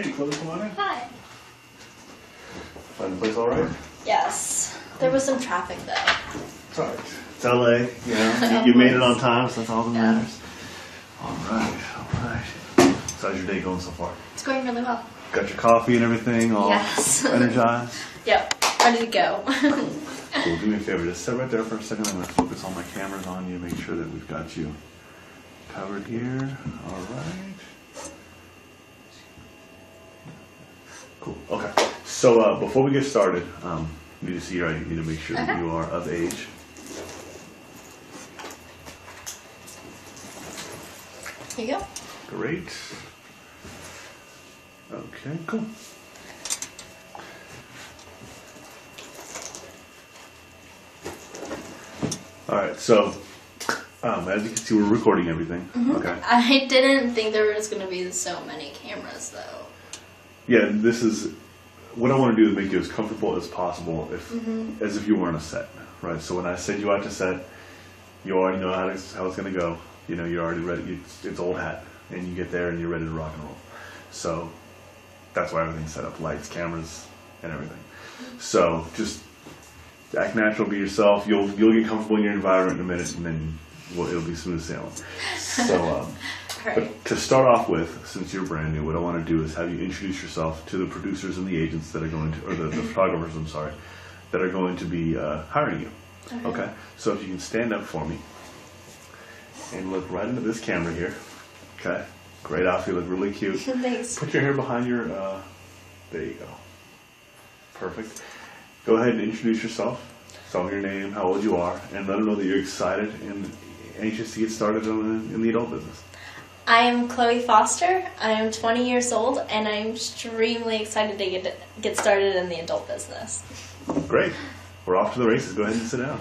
Hey, Chloe, come on in. Hi. Find the place all right? Yes. There was some traffic though. It's all right. It's LA, you know. You made it on time, so that's all that matters. All right, all right. So how's your day going so far? It's going really well. Got your coffee and everything all energized? Yep. Ready to go. Cool. Do me a favor. Just sit right there for a second. I'm going to focus all my cameras on you, make sure that we've got you covered here. All right. Cool. Okay. So before we get started, you need to see your ID. You need to make sure that you are of age. Here you go. Great. Okay, cool. All right, so as you can see, we're recording everything. Okay. I didn't think there was going to be so many cameras though. Yeah, this is what I want to do is make you as comfortable as possible, as if you were on a set, right? So when I send you out to set, you already know how it's going to go. You know, you're already ready. It's old hat, and you get there and you're ready to rock and roll. So that's why everything's set up: lights, cameras, and everything. So just act natural, be yourself. You'll get comfortable in your environment in a minute, and then it'll be smooth sailing. So, but to start off with, since you're brand new, what I want to do is have you introduce yourself to the producers and the agents that are going to, or the photographers, I'm sorry, that are going to be hiring you. Okay. So if you can stand up for me and look right into this camera here. Okay. Great outfit. You look really cute. Thanks. Put your hair behind your. There you go. Perfect. Go ahead and introduce yourself. Tell me your name, how old you are, and let them know that you're excited and anxious to get started in the adult business. I am Chloe Foster. I am 20 years old, and I'm extremely excited to get started in the adult business. Great. We're off to the races. Go ahead and sit down.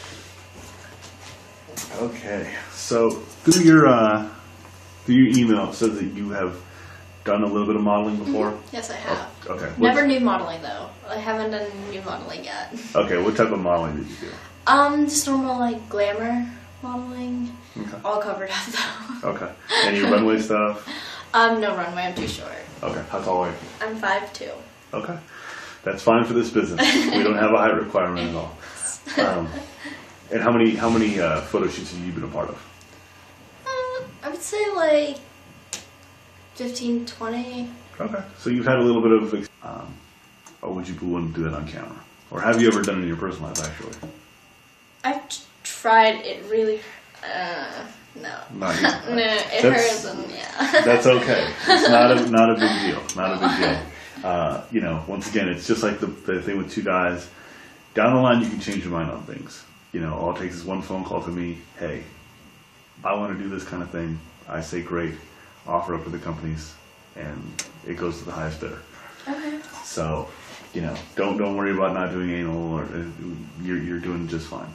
Okay. So through your email, it says that you have done a little bit of modeling before? Yes, I have. Oh, okay. Never nude modeling though. I haven't done nude modeling yet. Okay. What type of modeling did you do? Just normal like glamour modeling. Okay. All covered up though. Okay. Any runway stuff? No runway. I'm too short. Okay. How tall are you? I'm 5'2". Okay. That's fine for this business. We don't have a height requirement at all. And how many photo shoots have you been a part of? I would say like 15, 20. Okay. So you've had a little bit of, or would you want to do that on camera? Or have you ever done it in your personal life, actually? I've tried it really, no. Not yet. No, it hurts and yeah. That's okay. It's not a big deal. Not a big deal. You know, once again, it's just like the thing with two guys. Down the line, you can change your mind on things. You know, all it takes is one phone call to me. Hey, I want to do this kind of thing. I say great. Offer up to the companies, and it goes to the highest bidder. Okay. So, you know, don't worry about not doing anal, or you're doing just fine.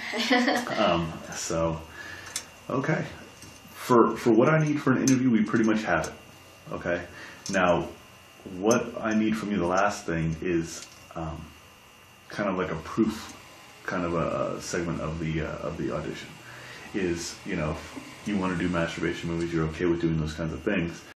So, okay. For what I need for an interview, we pretty much have it. Okay. Now, what I need from you, the last thing is kind of like a proof, kind of a segment of the audition. Is, you know, if you want to do masturbation movies, you're okay with doing those kinds of things.